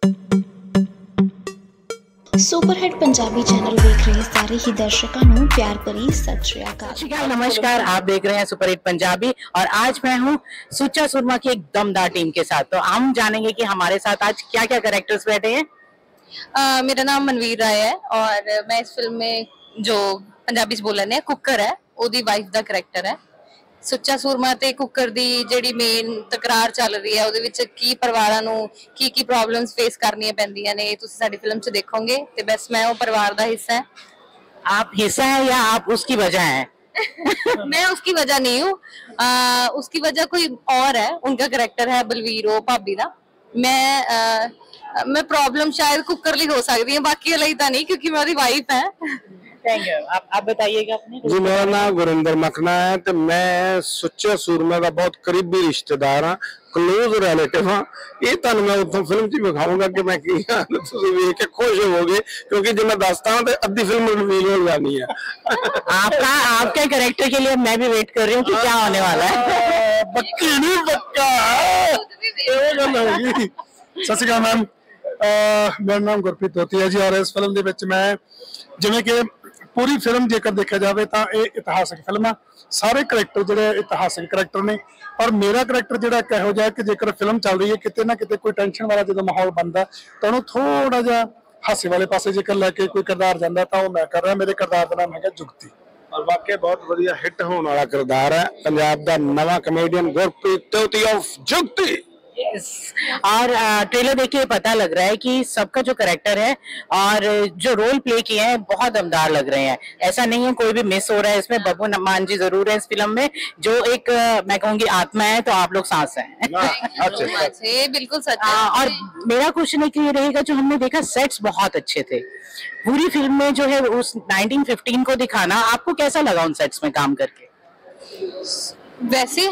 Superhit Punjabi channel देख रहे सारे ही दर्शकों को प्यार भरी सत श्री अकाल। नमस्कार, आप देख रहे हैं सुपरहिट पंजाबी और आज मैं हूं सुच्चा सुरमा की एक दमदार टीम के साथ। तो हम जानेंगे कि हमारे साथ आज क्या क्या कैरेक्टर्स बैठे हैं। मेरा नाम मनवीर राय है और मैं इस फिल्म में जो पंजाबी च बोलने कुकर है ओदी वाइफ का करैक्टर है। सुच्चा सूरमा ते कुकर दी जेड़ी मेन तकरार चल रही है, उहदे विच की परिवारां नूं की प्रॉब्लम्स फेस करनियां पैंदियां ने, तुसीं साडी फिल्म च देखोगे। ते बस मैं वो परिवार का हिस्सा है। आप हिस्सा है या आप उसकी वजह है? मैं उसकी वजह नहीं हूँ, उसकी वजह कोई और है। उनका करैक्टर है बलवीर, वो भाभी का। मैं प्रॉब्लम शायद कुकर ली हो सकती है, बाकी वाली तो नहीं, क्योंकि मैं उसकी वाइफ है। Thank you. आप बताइएगा अपने। जी, मेरा नाम गुरिंदर मखना है तो मैं सुच्चे सूरमा का बहुत करीबी रिश्तेदार हाँ, क्लोज रिलेटिव हाँ। ये तुहानू मैं उतो फिल्म च दिखाऊंगा कि मैं की देख के खुश होवोगे, क्योंकि जो मैं दसता हूँ तो अद्धी फिल्म रिवील हो जानी है। आपके कैरेक्टर के लिए मैं भी वेट कर रही हूँ कि क्या होने वाला है। पक्की नहीं पक्का। सत श्री अकाल मैम, मेरा नाम गुरप्रीत होती है जी और इस फिल्म दे विच मैं जिवें कि पूरी फिल्म जेकर देखा जाए तो ये इतिहासक फिल्म है। सारे करैक्टर जो इतिहासक करैक्टर ने और मेरा करैक्टर जो कहो जाए कि जेकर फिल्म चल रही है कितने ना कितने कोई टेंशन वाला जो माहौल बनता तो उन्होंने थोड़ा जा हासे वाले पासे जेकर लैके कोई किरदार जाता तो मैं कर रहा। मेरे किरदार का नाम है जुगती और वाकई बहुत बढ़िया हिट होने वाला किरदार है। पंजाब का नवा कमेडियन गुरप्रीत तोती ऑफ जुगती। और ट्रेलर देख के पता लग रहा है कि सबका जो करैक्टर है और जो रोल प्ले किए हैं बहुत दमदार लग रहे हैं। ऐसा नहीं है कोई भी मिस हो रहा है इसमें। बब्बू मान जी जरूर है इस फिल्म में, जो एक मैं कहूंगी आत्मा है, तो आप लोग सांस हैं। बिल्कुल सच है। और मेरा क्वेश्चन एक ये रहेगा, जो हमने देखा सेट्स बहुत अच्छे थे पूरी फिल्म में, जो है उस 1915 को दिखाना, आपको कैसा लगा उन सेट्स में काम करके? वैसे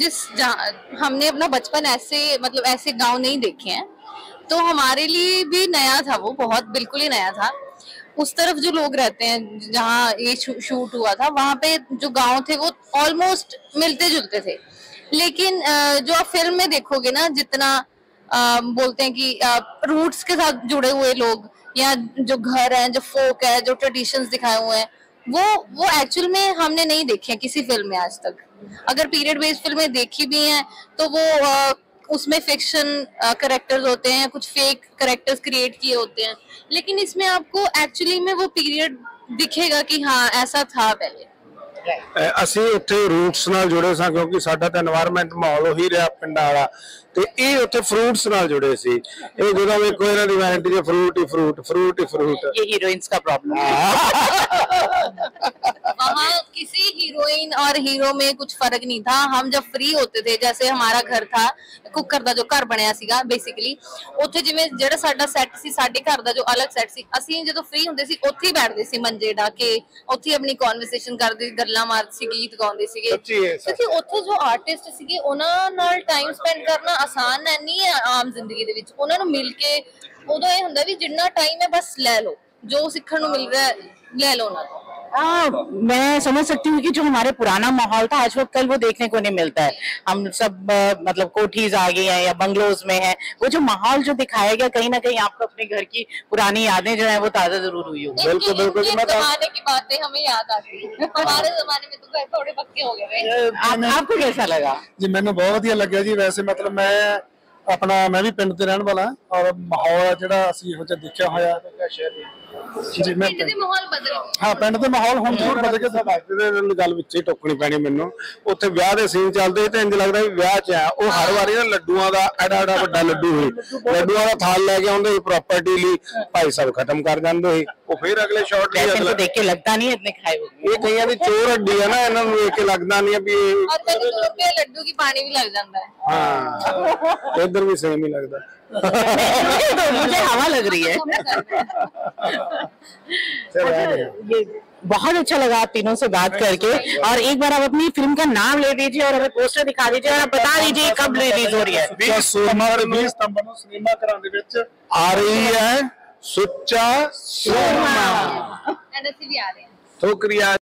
हमने अपना बचपन ऐसे गांव नहीं देखे हैं, तो हमारे लिए भी नया था वो, बहुत बिल्कुल ही नया था। उस तरफ जो लोग रहते हैं जहाँ ये शूट हुआ था, वहाँ पे जो गांव थे वो ऑलमोस्ट मिलते जुलते थे। लेकिन जो आप फिल्म में देखोगे ना, जितना बोलते हैं कि रूट्स के साथ जुड़े हुए लोग या जो घर है, जो फोक है, जो ट्रेडिशंस दिखाए हुए हैं, वो एक्चुअल में हमने नहीं देखे हैं किसी फिल्म में आज तक। अगर पीरियड बेस्ड फिल्में देखी भी हैं तो वो उसमें फिक्शन कैरेक्टर्स होते हैं, कुछ फेक कैरेक्टर्स क्रिएट किए होते हैं, लेकिन इसमें आपको एक्चुअली में वो पीरियड दिखेगा कि हाँ ऐसा था पहले। ਅਸੀਂ ਉੱਥੇ ਰੂਟਸ ਨਾਲ ਜੁੜੇ ਸਾਂ, ਕਿਉਂਕਿ ਸਾਡਾ ਤਾਂ এনवायरमेंट ਮਾਹੌਲ ਉਹੀ ਰਿਹਾ ਪਿੰਡਾਂ ਵਾਲਾ, ਤੇ ਇਹ ਉੱਥੇ ਫਰੂਟਸ ਨਾਲ ਜੁੜੇ ਸੀ। ਇਹ ਜਦੋਂ ਵੇਖੋ ਇਹਨਾਂ ਦੀ ਵੈਰਾਈਟੀ ਦੇ ਫਰੂਟ ਹੀ ਫਰੂਟ, ਫਰੂट ही फ्रूट। ये हीरोइंस का प्रॉब्लम है। वहाँ किसी हीरोइन और हीरो में कुछ फर्क नहीं था। हम जब फ्री होते थे, जैसे हमारा घर था कुकर का जो घर बनया सीगा बेसिकली, ਉੱਥੇ ਜਿਵੇਂ ਜਿਹੜਾ ਸਾਡਾ ਸੈੱਟ ਸੀ, ਸਾਡੇ ਘਰ ਦਾ ਜੋ ਅਲੱਗ ਸੈੱਟ ਸੀ, ਅਸੀਂ ਜਦੋਂ ਫ੍ਰੀ ਹੁੰਦੇ ਸੀ ਉੱਥੇ ਹੀ ਬੈਠਦੇ ਸੀ ਮੰਜੇ ਢਾ ਕੇ, ਉੱਥੇ ਆਪਣੀ ਕਨਵਰਸੇਸ਼ਨ ਕਰਦੇ, ਗੱਲਾਂ ਮਾਰਦੇ ਸੀ, ਗੀਤ ਗਾਉਂਦੇ ਸੀਗੇ। ਕਿਉਂਕਿ ਉੱਥੇ ਜੋ ਆਰਟਿਸਟ ਸੀਗੇ ਉਹਨਾਂ ਨਾਲ ਟਾਈਮ ਸਪੈਂਡ ਕਰਨਾ ਆਸਾਨ ਨਹੀਂ ਹੈ ਆਮ ਜ਼ਿੰਦਗੀ ਦੇ ਵਿੱਚ। ਉਹਨਾਂ ਨੂੰ ਮਿਲ ਕੇ ਉਦੋਂ ਇਹ ਹੁੰਦਾ ਵੀ ਜਿੰਨਾ ਟਾਈਮ ਹੈ बस ਲੈ ਲਓ, जो सीखने को मिल रहा है ले लो ना। मैं समझ सकती हूँ कि जो हमारे पुराना माहौल था आज वक्त कल वो देखने को नहीं मिलता है। हम सब मतलब कोठीज आ गए हैं या बंगलोज में है, वो जो माहौल जो दिखाया गया, कहीं ना कहीं आपको अपने घर की पुरानी यादें जो है वो ताजा जरूर हुई होगी। बिल्कुल बिल्कुल। जमाने की बातें हमें याद आती है। हमारे जमाने में तो घर थोड़े पक्के हो गए। आपको कैसा लगा? जी मैंने बहुत वधिया लग्या जी। वैसे मतलब मैं भी पिंड ते रहने वाला और माहौल जिहड़ा असीं इहो जिहा देखिया होया जी, मैं माहौल बदल हाँ पिंड दे माहौल हुण जरूर बदल के ਦੇ ਗੱਲ ਵਿੱਚ ਹੀ ਟੋਕਣੀ ਪੈਣੀ ਮੈਨੂੰ। ਉੱਥੇ ਵਿਆਹ ਦੇ ਸੀਨ ਚੱਲਦੇ ਤੇ ਇੰਜ ਲੱਗਦਾ ਵੀ ਵਿਆਹ 'ਚ ਆ। ਉਹ ਹਰ ਵਾਰੀ ਨਾ ਲੱਡੂਆਂ ਦਾ ਐਡਾ ਵੱਡਾ ਲੱਡੂ ਸੀ, ਲੱਡੂਆਂ ਦਾ ਥਾਲ ਲੈ ਕੇ ਆਉਂਦੇ ਸੀ ਪ੍ਰਾਪਰਟੀ ਲਈ, ਭਾਈ ਸਾਹਿਬ ਖਤਮ ਕਰ ਜਾਂਦੇ ਸੀ। ਉਹ ਫਿਰ ਅਗਲੇ ਸ਼ਾਟ ਲਈ अगला देख के लगता नहीं इतने खाए होंगे। ਇਹ ਕਈਆਂ ਦੀ ਚੋਰ ਹੱਡੀ ਹੈ ਨਾ, ਇਹਨਾਂ ਨੂੰ ਦੇਖ ਕੇ ਲੱਗਦਾ ਨਹੀਂ ਵੀ लड्डू की पानी भी लग जाता है। हाँ इधर भी सेम ही लगता है। मुझे हवा लग रही है। ये बहुत अच्छा लगा आप तीनों से बात करके। और एक बार आप अपनी फिल्म का नाम ले दीजिए और हमें पोस्टर दिखा दीजिए और आप बता दीजिए कब रिलीज हो रही है। 20 सितंबर को सिनेमा घरां दे विच आ रही है सुच्चा सूरमा। भी आ रहे हैं। शुक्रिया।